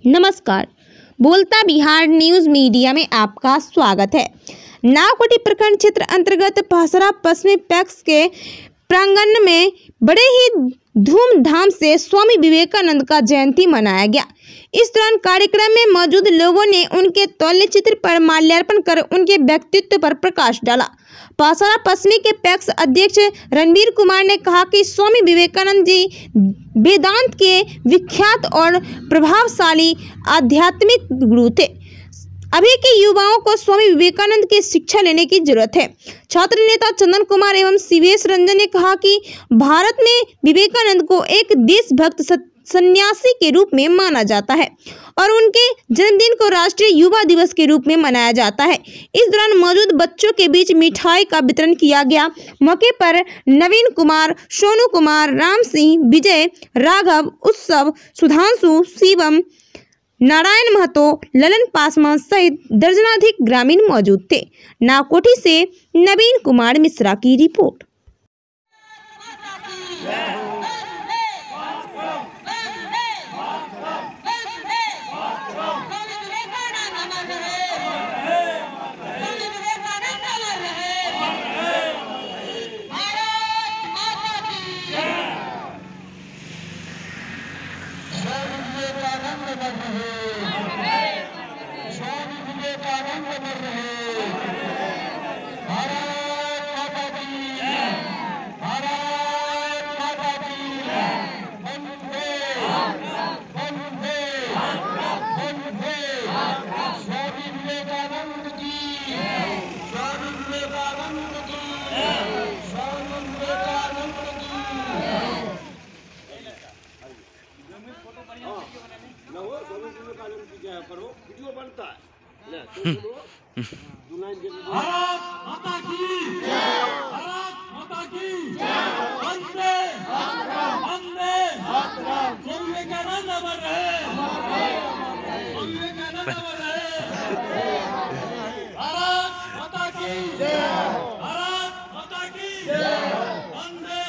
नमस्कार, बोलता Bihar news media में आपका स्वागत है। नावकोठी प्रखंड क्षेत्र अंतर्गत पहसरा पश्चिमी पैक्स के प्रांगण में बड़े ही धूमधाम से स्वामी विवेकानंद का जयंती मनाया गया। इस दौरान कार्यक्रम में मौजूद लोगों ने उनके तैलचित्र चित्र पर माल्यार्पण कर उनके व्यक्तित्व पर प्रकाश डाला। पहसरा पश्चिमी के पैक्स अध्यक्ष रणवीर कुमार ने कहा कि स्वामी विवेकानंद जी वेदांत के विख्यात और प्रभावशाली आध्यात्मिक गुरु थे। अभी के युवाओं को स्वामी विवेकानंद की शिक्षा लेने की जरूरत है। छात्र नेता चंदन कुमार एवं सीवीएस रंजन ने कहा कि भारत में विवेकानंद को एक देशभक्त सन्यासी के रूप में माना जाता है और उनके जन्मदिन को राष्ट्रीय युवा दिवस के रूप में मनाया जाता है। इस दौरान मौजूद बच्चों के बीच मिठाई का वितरण किया गया। मौके पर नवीन कुमार, सोनू कुमार, राम सिंह, विजय, राघव, उत्सव, सुधांशु, शिवम, नारायण महतो, ललन पासवान सहित दर्जनाधिक ग्रामीण मौजूद थे। नावकोठी से नवीन कुमार मिश्रा की रिपोर्ट। करो वीडियो बनता है भारत माता की जय, भारत माता की जय, वंदे वंदे स्वामी विवेकानंद अमर रहे, स्वामी विवेकानंद अमर रहे। भारत माता की जय, भारत माता की जय, वंदे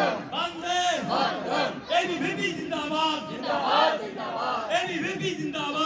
वंदे एबीवीपी जिंदाबाद, जिंदाबाद जिंदाबाद, एबीवीपी जिंदाबाद।